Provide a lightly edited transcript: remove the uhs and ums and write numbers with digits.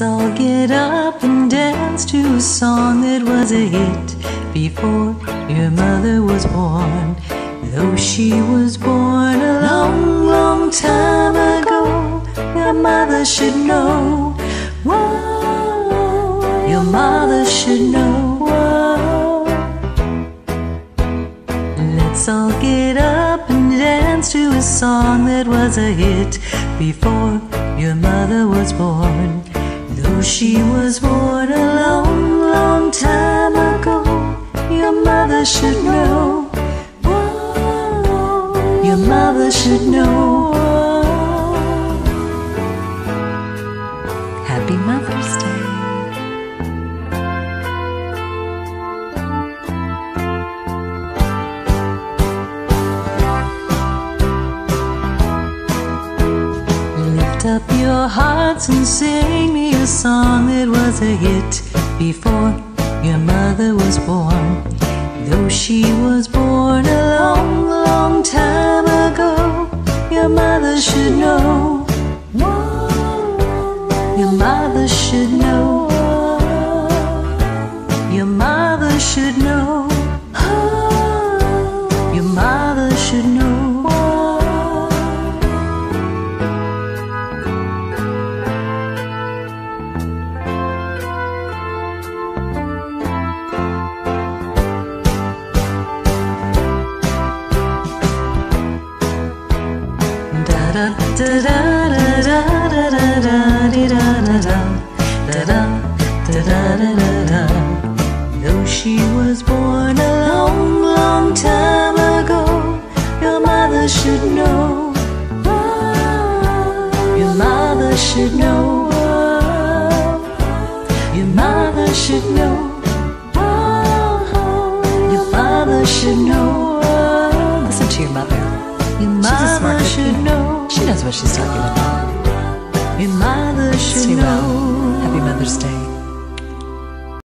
all get up and dance to a song that was a hit before your mother was born. Though she was born a long, long time ago, your mother should know. Whoa, your mother should know. Whoa. Let's all get up and dance to a song that was a hit before your mother was born. Though she was born a long, long time ago, your mother should know. Whoa, your mother should know. Happy Mother's Day. Lift up your hearts and sing me a song that was a hit before your mother was born. Though she was born a long, long time ago, your mother should know. Your mother should know. Your mother should know. Your mother should know. Da da da da da da da da da da da. Though she was born a long, long time ago, your mother should know. Your mother should know. Your mother should know. Your mother should know. Listen to your mother. Your mother should know. She knows what she's talking about. Your mother should know. Happy Mother's Day.